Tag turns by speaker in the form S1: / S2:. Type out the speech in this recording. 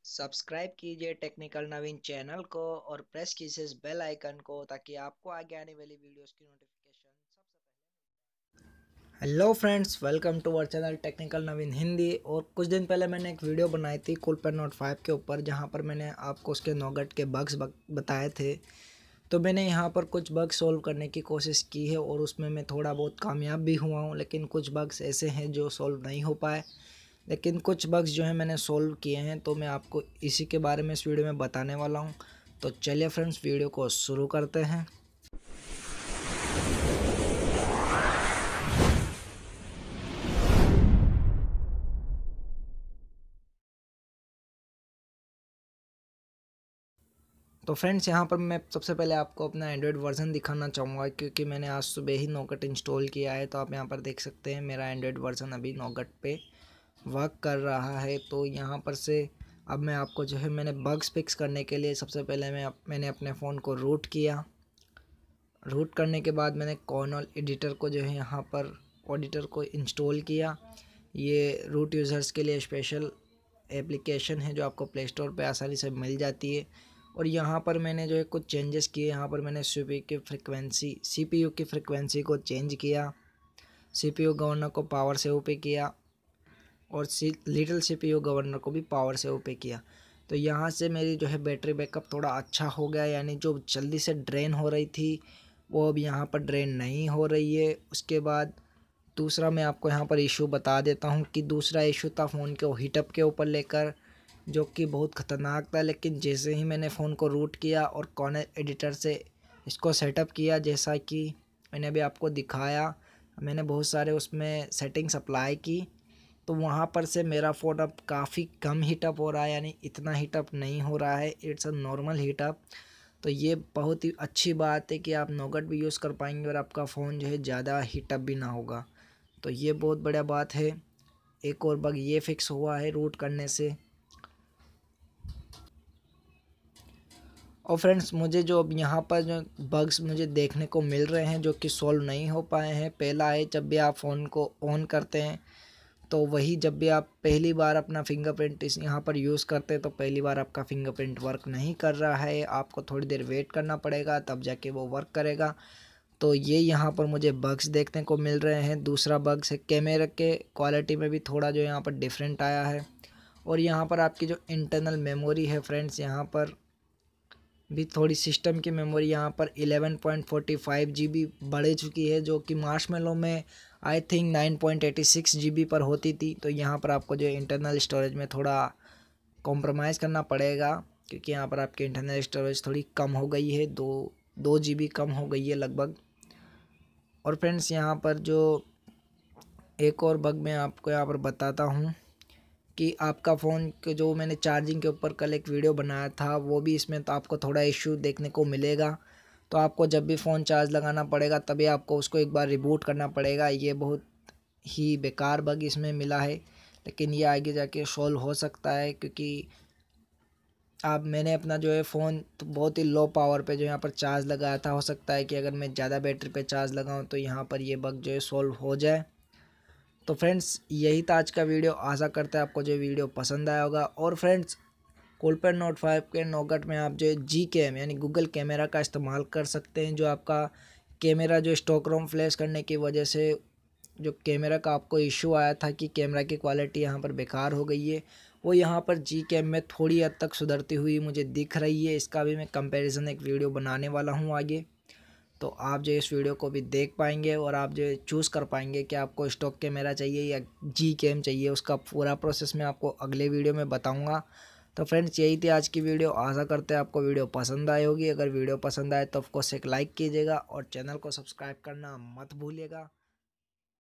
S1: Subscribe कीजिए technical नवीन channel को और प्रेस कीजिए इस बेल आइकन को ताकि आपको आगे आने वाली वीडियोस की नोटिफिकेशन सबसे पहले। Hello friends, welcome to our channel technical Naveen Hindi. और कुछ दिन पहले मैंने एक वीडियो बनाई थी कूलपेन नोट 5 के ऊपर, जहां पर मैंने आपको उसके नौगट के बग्स बताए थे। तो मैंने यहाँ पर कुछ बग्स सोल्व करने की कोशिश की है और उसमें मैं थोड़ा बहुत कामयाब भी हुआ हूँ, लेकिन कुछ बग्स ऐसे हैं जो सोल्व नहीं हो पाए। लेकिन कुछ बग्स जो है मैंने सोल्व किए हैं, तो मैं आपको इसी के बारे में इस वीडियो में बताने वाला हूं। तो चलिए फ्रेंड्स, वीडियो को शुरू करते हैं। तो फ्रेंड्स, यहाँ पर मैं सबसे पहले आपको अपना एंड्रॉयड वर्जन दिखाना चाहूँगा, क्योंकि मैंने आज सुबह ही नौगट इंस्टॉल किया है। तो आप यहाँ पर देख सकते हैं मेरा एंड्रॉयड वर्जन अभी नौगट पे वर्क कर रहा है। तो यहाँ पर से अब मैं आपको जो है मैंने बग्स फिक्स करने के लिए सबसे पहले मैंने अपने फ़ोन को रूट किया। रूट करने के बाद मैंने कॉर्नल एडिटर को जो है यहाँ पर ऑडिटर को इंस्टॉल किया। ये रूट यूज़र्स के लिए स्पेशल एप्लीकेशन है जो आपको प्ले स्टोर पे आसानी से मिल जाती है। और यहाँ पर मैंने जो है कुछ चेंजेस किए। यहाँ पर मैंने सीपीयू की फ्रिक्वेंसी को चेंज किया, सीपीयू गवर्नर को पावर से ओपे किया और लिटिल सीपीयू गवर्नर को भी पावर से ओपे किया। तो यहाँ से मेरी जो है बैटरी बैकअप थोड़ा अच्छा हो गया, यानी जो जल्दी से ड्रेन हो रही थी वो अब यहाँ पर ड्रेन नहीं हो रही है। उसके बाद दूसरा मैं आपको यहाँ पर इशू बता देता हूँ कि दूसरा इशू था फ़ोन के हीटअप के ऊपर लेकर, जो कि बहुत ख़तरनाक था। लेकिन जैसे ही मैंने फ़ोन को रूट किया और कॉर्नर एडिटर से इसको सेटअप किया, जैसा कि मैंने अभी आपको दिखाया, मैंने बहुत सारे उसमें सेटिंग्स अप्लाई की, तो वहाँ पर से मेरा फ़ोन अब काफ़ी कम हीटअप हो रहा है, यानी इतना हीटअप नहीं हो रहा है। It's a normal heat up. तो ये बहुत ही अच्छी बात है कि आप नौगट भी यूज़ कर पाएंगे और आपका फ़ोन जो है ज़्यादा हीटअप भी ना होगा। तो ये बहुत बढ़िया बात है। एक और बग ये फिक्स हुआ है रूट करने से। और फ्रेंड्स, मुझे जो अब यहाँ पर जो बग्स मुझे देखने को मिल रहे हैं जो कि सॉल्व नहीं हो पाए हैं, पहला है जब भी आप फ़ोन को ऑन करते हैं, तो वही जब भी आप पहली बार अपना फिंगरप्रिंट इस यहाँ पर यूज़ करते हैं तो पहली बार आपका फिंगरप्रिंट वर्क नहीं कर रहा है। आपको थोड़ी देर वेट करना पड़ेगा, तब जाके वो वर्क करेगा। तो ये यहाँ पर मुझे बग्स देखने को मिल रहे हैं। दूसरा बग्स है कैमरे के क्वालिटी में भी थोड़ा जो यहाँ पर डिफरेंट आया है। और यहाँ पर आपकी जो इंटरनल मेमोरी है फ्रेंड्स, यहाँ पर भी थोड़ी सिस्टम की मेमोरी यहाँ पर 11.45 GB बढ़ चुकी है, जो कि मार्शमेलो में आई थिंक 9.86 GB पर होती थी। तो यहाँ पर आपको जो इंटरनल स्टोरेज में थोड़ा कॉम्प्रोमाइज़ करना पड़ेगा, क्योंकि यहाँ पर आपकी इंटरनल स्टोरेज थोड़ी कम हो गई है, 2 GB कम हो गई है लगभग। और फ्रेंड्स, यहाँ पर जो एक और बग मैं आपको यहाँ पर बताता हूँ कि आपका फ़ोन के जो मैंने चार्जिंग के ऊपर कल एक वीडियो बनाया था, वो भी इसमें तो आपको थोड़ा इशू देखने को मिलेगा। तो आपको जब भी फ़ोन चार्ज लगाना पड़ेगा तभी आपको उसको एक बार रिबूट करना पड़ेगा। ये बहुत ही बेकार बग इसमें मिला है, लेकिन ये आगे जाके सॉल्व हो सकता है, क्योंकि अब मैंने अपना जो है फ़ोन तो बहुत ही लो पावर पे जो यहाँ पर चार्ज लगाया था। हो सकता है कि अगर मैं ज़्यादा बैटरी पे चार्ज लगाऊँ तो यहाँ पर ये बग जो है सॉल्व हो जाए। तो फ्रेंड्स, यही था आज का वीडियो। आशा करते हैं आपको जो वीडियो पसंद आया होगा। और फ्रेंड्स, कूलपेन नोट 5 के नौगट में आप जो है जी कैम यानी गूगल कैमरा का इस्तेमाल कर सकते हैं। जो आपका कैमरा जो स्टॉक रोम फ्लैश करने की वजह से जो कैमरा का आपको इशू आया था कि कैमरा की क्वालिटी यहाँ पर बेकार हो गई है, वो यहाँ पर जी कैम में थोड़ी हद तक सुधरती हुई मुझे दिख रही है। इसका भी मैं कंपैरिजन एक वीडियो बनाने वाला हूँ आगे। तो आप जो इस वीडियो को भी देख पाएंगे और आप जो चूज़ कर पाएंगे कि आपको स्टॉक कैमरा चाहिए या जी कैम चाहिए। उसका पूरा प्रोसेस मैं आपको अगले वीडियो में बताऊंगा। तो फ्रेंड्स, यही थी आज की वीडियो। आशा करते हैं आपको वीडियो पसंद आई होगी। अगर वीडियो पसंद आए तो ऑफकोर्स एक लाइक कीजिएगा और चैनल को सब्सक्राइब करना मत भूलिएगा।